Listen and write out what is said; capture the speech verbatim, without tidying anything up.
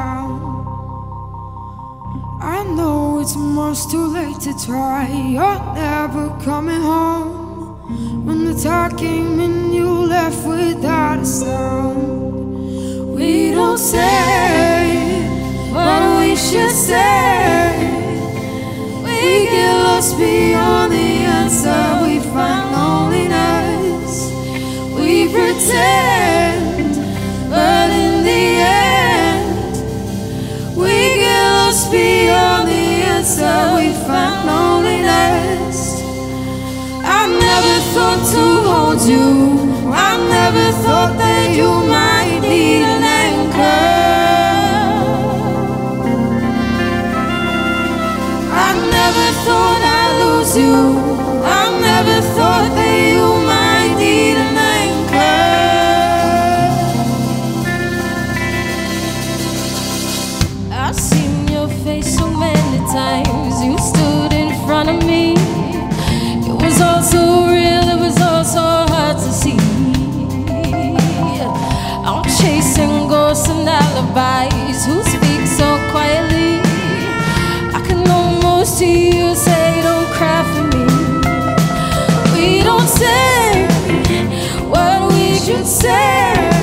down. I know it's much too late to try. You're never coming home. When the tide came in, you left without a sound. We don't say what we should say. We get lost beyond the answer. We find loneliness. We pretend, but in the end, we get lost beyond the answer. We find loneliness. I never thought to hold you. I never thought that you might need an anchor. I never thought I'd lose you. I never thought that you might need an anchor. I've seen your face so many times. You stood in front of me. It was all so real, it was all so hard to see. I'm chasing ghosts and alibis who speak so quietly. I can almost hear you say, don't cry for me. We don't say what we should say.